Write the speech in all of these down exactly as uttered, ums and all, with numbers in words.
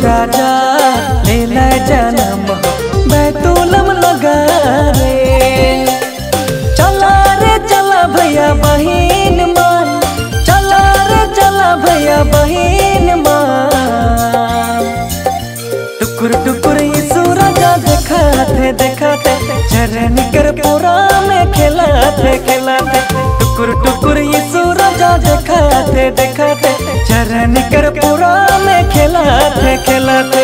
राजा ले ले जन्म बैतूलम नगारे। चला रे चला भैया बहिन मान, चला रे चला भैया बहिन मान। टुकुर टुकुर यीशु राजा दिखाते दिखाते चरण कर पूरा में खिलाते खिलाते। टुकुर टुकुर यीशु राजा दिखाते दिखाते चरण कर पूरा में खिलाते खिलाते।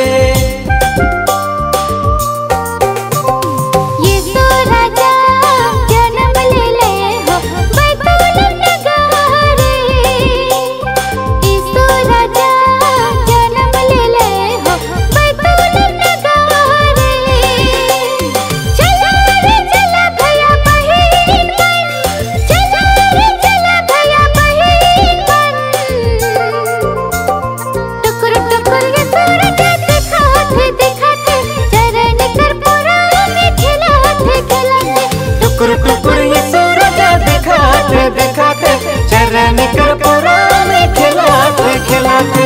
टुकुर टुकुर यीशु राजा दिखाते दिखाते चरण कर पूरा में खिलाते खिलाते।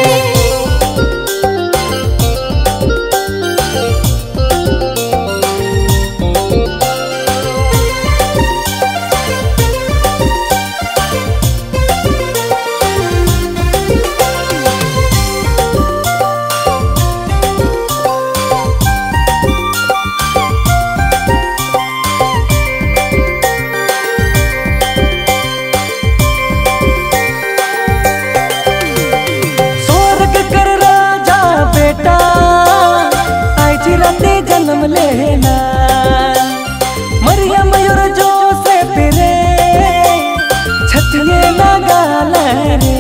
जन्म लेना मरियम और जोसेफ रे छठिए लगाल रे।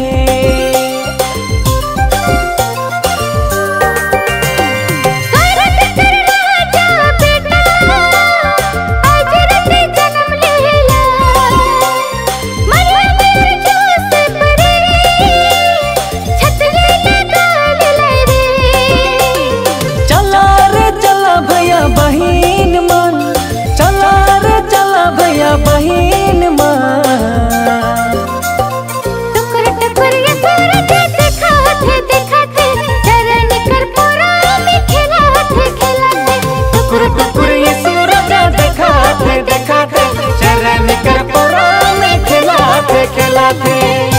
बहिन मान, चला रे चला भैया बहिन मान। टुकुर टुकुर यीशु राजा दिखाते दिखाते चरण कर पूरा में खिलाते खिलाते। टुकुर टुकुर यीशु राजा दिखाते दिखाते चरण कर पूरा में खिलाते खिलाते।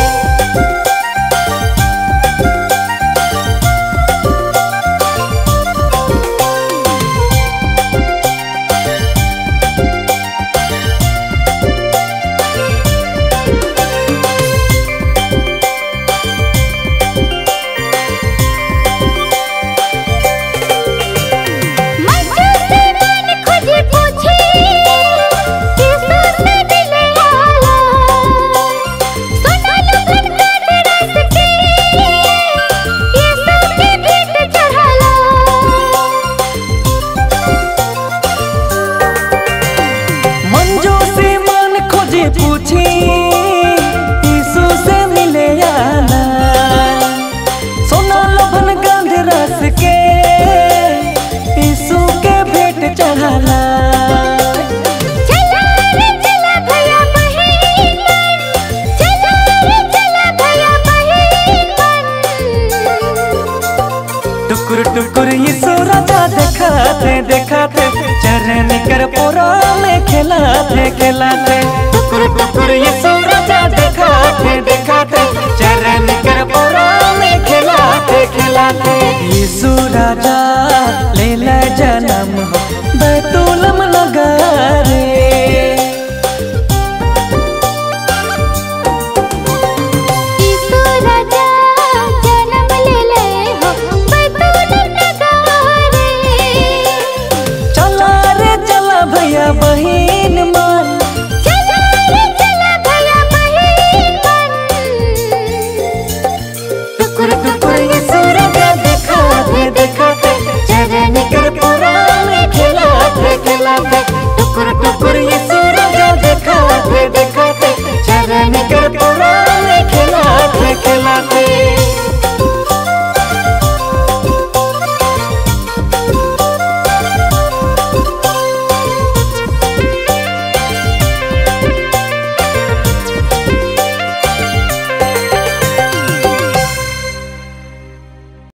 पूछी यीशु से मिले आना, सोना लोभन गंध रस के यीशु के भेंट चढ़ाला। चला रे चला भैया बहिन मन, चला रे चला भैया बहिन मन। टुकुर टुकुर यीशु राजा दिखाते दिखाते चरण कर पूरा में खिलाते खिलाते। टुकुर टुकुर यीशु राजा दिखाते दिखाते चरण कर पूरा में खिलाते खिलाते। यीशु राजा ले ले जन्म बैतूलम नगारे। यीशु राजा जन्म ले ले बैतूलम नगारे। चला रे चला भैया बहिन मान, टुकुर टुकुर यीशु राजा दिखाते दिखाते चरण कर पूरा में खिलाते खिलाते। टुकुर टुकुर यीशु